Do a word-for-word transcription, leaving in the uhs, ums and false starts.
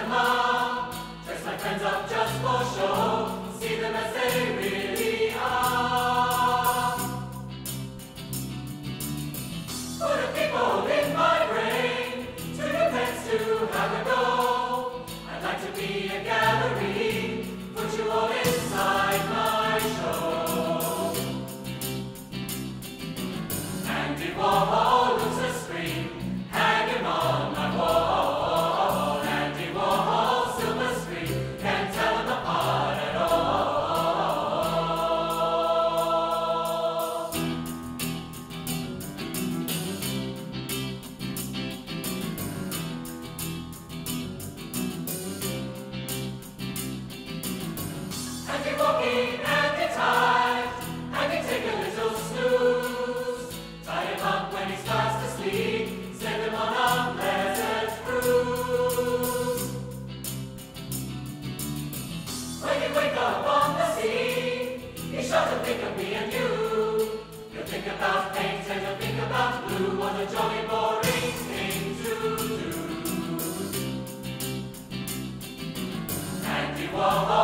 cinema. Dress my friends up just for show. See them as they really are. Put a people in my brain. To your pets to have a go. I'd like to be a gallery. Put you all inside my show. Andy Warhol looks a scream. Hang him on my wall. Andy Warhol, silver screen. Can't tell him apart at all. Andy walking, Andy tight. Andy take a little snooze. Tie him up when he starts to sleep. Send him on a pleasant cruise. When you wake up on the scene, be sure to think of me and you. You'll think about paint and you'll think about blue. What a jolly boring thing to do. Andy Warhol.